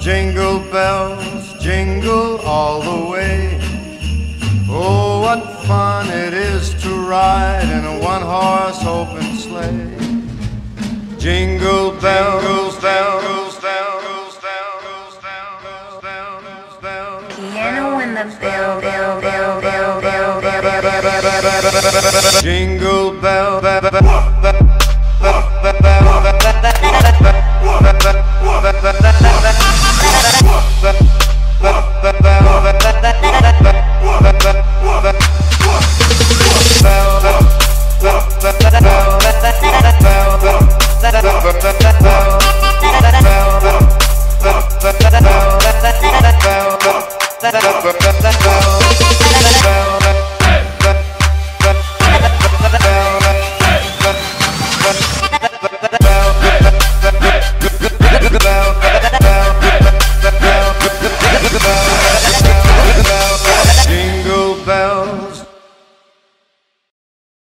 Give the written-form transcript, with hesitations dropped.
Jingle bells, jingle all the way. Oh, what fun it is to ride in a one-horse open sleigh. Jingle bells, bells, bells, bells, bells, bells, bells. Piano in the bell, bell, bell, bell, bell, bell, bell, bell, bell, bell, bell. Jingle bells.